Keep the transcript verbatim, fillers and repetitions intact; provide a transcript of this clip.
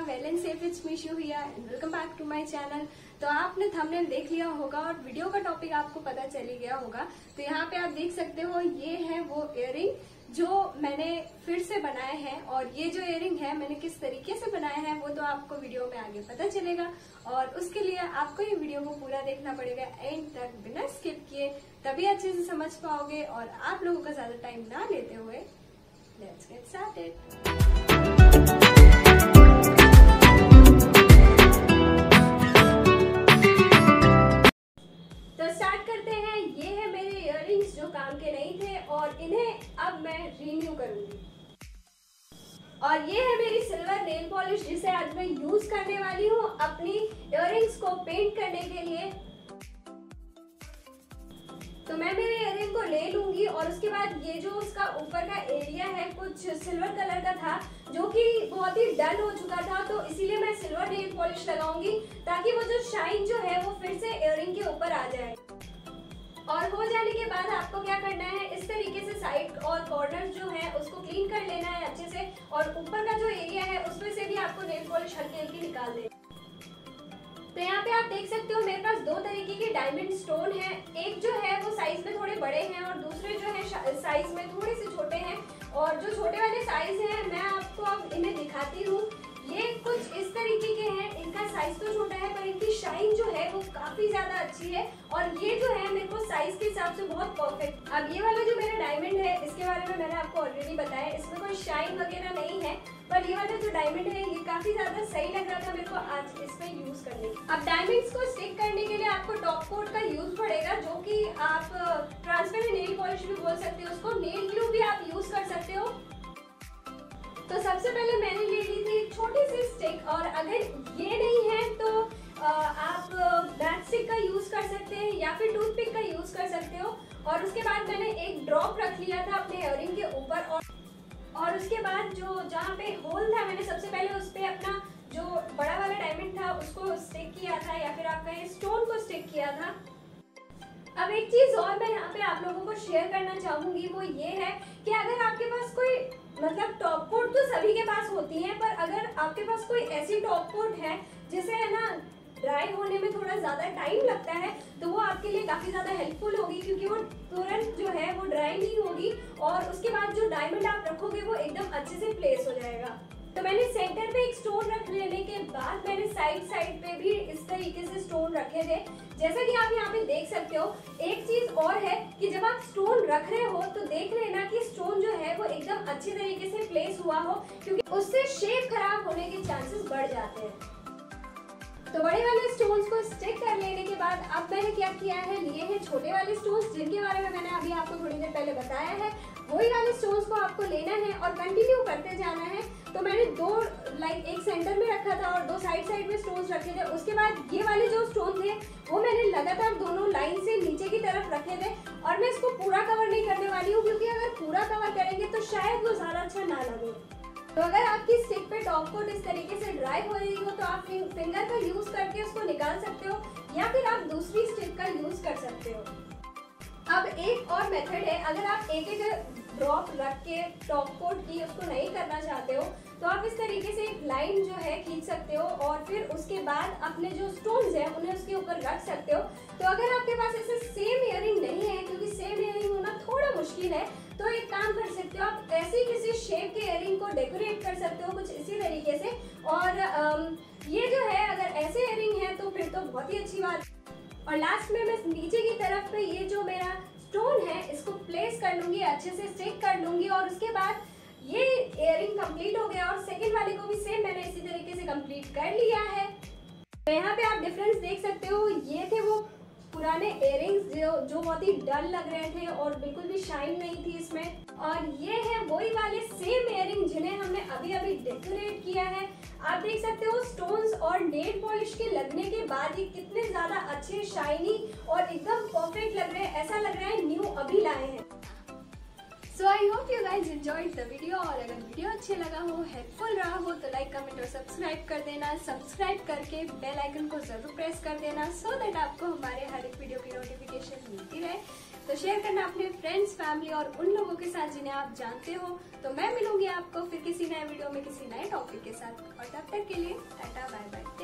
Well and safe, it's Meeshu here and welcome back to my channel. तो आपने thumbnail देख लिया होगा और वीडियो का टॉपिक आपको पता चल ही गया होगा। तो यहाँ पे आप देख सकते हो, ये है वो इयररिंग जो मैंने फिर से बनाए हैं। और ये जो इयररिंग है मैंने किस तरीके से बनाया है वो तो आपको वीडियो में आगे पता चलेगा। और उसके लिए आपको ये वीडियो को पूरा देखना पड़ेगा एंड तक बिना स्किप किए, तभी अच्छे से समझ पाओगे। और आप लोगों का ज्यादा टाइम ना लेते हुए लेट्स गेट स्टार्टेड। काम के नहीं थे और इन्हें अब मैं रिन्यू करूंगी। और ये है मेरी सिल्वर नेल पॉलिश जिसे आज मैं यूज करने वाली हूँ अपनी इयररिंग्स को पेंट करने के लिए। तो मैं मेरे इयररिंग को ले लूंगी और उसके बाद ये जो उसका ऊपर का एरिया है कुछ सिल्वर कलर का था जो कि बहुत ही डल हो चुका था, तो इसीलिए मैं सिल्वर नेल पॉलिश लगाऊंगी ताकि वो जो शाइन जो है वो फिर से इयररिंग के ऊपर आ जाए। और हो जाने के बाद आपको क्या करना है, इस तरीके से साइड और कॉर्नर जो है उसको क्लीन कर लेना है अच्छे से। और ऊपर का जो एरिया है उसमें से भी आपको नेल पॉलिश हल्की हल्की निकाल देना। तो यहाँ पे आप देख सकते हो मेरे पास दो तरीके के डायमंड स्टोन है। एक जो है वो साइज में थोड़े बड़े हैं और दूसरे जो है साइज में थोड़े से छोटे हैं। और जो छोटे वाले साइज है मैं आपको अब इन्हें दिखाती हूँ। ये कुछ इस तरीके के हैं, इनका साइज तो छोटा है पर इनकी शाइन जो है वो काफी ज्यादा अच्छी है। और ये जो है मेरे को साइज के हिसाब से बहुत परफेक्ट। अब ये वाला जो मेरा डायमंड है इसके बारे में मैंने आपको ऑलरेडी बताया, इसमें कोई शाइन वगैरह नहीं है, पर ये वाला जो डायमंड है ये काफी ज्यादा सही लग रहा था मेरे को आज इस पे यूज करने। अब डायमंड्स को स्टिक करने के लिए आपको टॉप कोट का यूज पड़ेगा, जो कि आप ट्रांसपेरेंट नेल पॉलिश भी बोल सकते हो उसको, नेल ग्लू भी आप यूज कर सकते हो। तो सबसे पहले मैंने ले ली थी छोटी सी स्टिक, और अगर ये नहीं है तो आप मैच स्टिक का यूज कर सकते हैं या फिर टूथपिक का यूज कर सकते हो। और उसके बाद मैंने एक ड्रॉप रख लिया था अपने इयररिंग के ऊपर। और, और उसके बाद जो जहाँ पे होल था मैंने सबसे पहले उस पे अपना जो बड़ा वाला डायमंड था उसको स्टिक किया था, या फिर आप कहें स्टोन को स्टिक किया था। अब एक चीज और मैं यहाँ पे आप लोगों को शेयर करना चाहूंगी, वो ये है कि अगर आपके पास कोई मतलब टॉप कोट तो सभी के पास होती है, पर अगर आपके पास कोई ऐसी टॉप कोट है जिसे है ना ड्राई होने में थोड़ा ज्यादा टाइम लगता है, तो वो आपके लिए काफी ज्यादा हेल्पफुल होगी, क्योंकि वो तुरंत जो है वो ड्राई नहीं होगी और उसके बाद जो डायमंड आप रखोगे वो एकदम अच्छे से प्लेस हो जाएगा। तो मैंने सेंटर पे एक स्टोन रख लेने के बाद मैंने साइड साइड पे भी इस तरीके से स्टोन रखे थे, जैसा कि आप यहाँ पे देख सकते हो। एक चीज और है कि जब आप स्टोन रख रहे हो तो देख लेना कि स्टोन जो है वो एकदम अच्छे तरीके से प्लेस हुआ हो, क्योंकि उससे शेप खराब होने के चांसेस बढ़ जाते हैं। तो बड़े वाले स्टोन्स को स्टिक कर लेने के बाद अब मैंने क्या किया है, लिए हैं छोटे वाले स्टोन्स जिनके बारे में मैंने अभी आपको थोड़ी देर पहले बताया है। वही वाले स्टोन्स को आपको लेना है और कंटिन्यू करते जाना है। तो मैंने दो लाइक एक सेंटर में रखा था और दो साइड साइड में स्टोन्स रखे थे। उसके बाद ये वाले जो स्टोन थे वो मैंने लगातार दोनों लाइन से नीचे की तरफ रखे थे। और मैं इसको पूरा कवर नहीं करने वाली हूँ, क्योंकि अगर पूरा कवर करेंगे तो शायद वो ज्यादा अच्छा ना लगे। तो अगर आपकी स्टिक पे टॉप कोट इस तरीके से ड्राई हो रही हो तो आप फिंगर का यूज करके उसको निकाल सकते हो, या फिर आप दूसरी स्टिक का यूज कर सकते हो। अब एक और मेथड है, अगर आप एक एक ड्रॉप रख के टॉप कोट की उसको नहीं करना चाहते हो तो आप इस तरीके से एक लाइन जो है खींच सकते हो और फिर उसके बाद अपने जो स्टोन्स है उन्हें उसके ऊपर रख सकते हो। तो अगर आपके पास ऐसे सेम इयररिंग नहीं है, क्योंकि सेम इयररिंग होना थोड़ा मुश्किल है, तो एक काम कर सकते हो, आप ऐसी किसी शेप के इयररिंग को डेकोरेट कर सकते हो कुछ इसी तरीके से। और आम, ये जो है अगर ऐसे इयररिंग है तो फिर तो बहुत ही अच्छी बात। और लास्ट में मैं नीचे की तरफ पे ये जो मेरा स्टोन है इसको प्लेस कर लूंगी, अच्छे से स्टिक कर लूंगी। और उसके बाद ये इयररिंग कंप्लीट हो गया और सेकंड वाले को भी सेम मैंने इसी तरीके से कंप्लीट कर लिया है। तो यहाँ पे आप डिफरेंस देख सकते हो, ये थे वो पुराने इयररिंग्स जो जो बहुत ही डल लग रहे थे और बिल्कुल भी शाइन नहीं थी इसमें, और ये है वही वाले सेम इयररिंग जिन्हें हमने अभी अभी डेकोरेट किया है। आप देख सकते हो स्टोन्स और नेल पॉलिश के लगने के बाद ये कितने ज्यादा अच्छे शाइनी और एकदम परफेक्ट लग रहे हैं, ऐसा लग रहा है न्यू अभी लाए हैं। So I hope you guys enjoyed the video, और अगर वीडियो अच्छे लगा हो, हेल्पफुल रहा हो तो लाइक कमेंट और सब्सक्राइब कर देना। सब्सक्राइब करके बेल आइकन को जरूर प्रेस कर देना, सो दैट आपको हमारे हर एक वीडियो की नोटिफिकेशन मिलती रहे। तो शेयर करना अपने फ्रेंड्स, फैमिली और उन लोगों के साथ जिन्हें आप जानते हो। तो मैं मिलूंगी आपको फिर किसी नए वीडियो में किसी नए टॉपिक के साथ, और तब तक के लिए टाटा बाय बाय।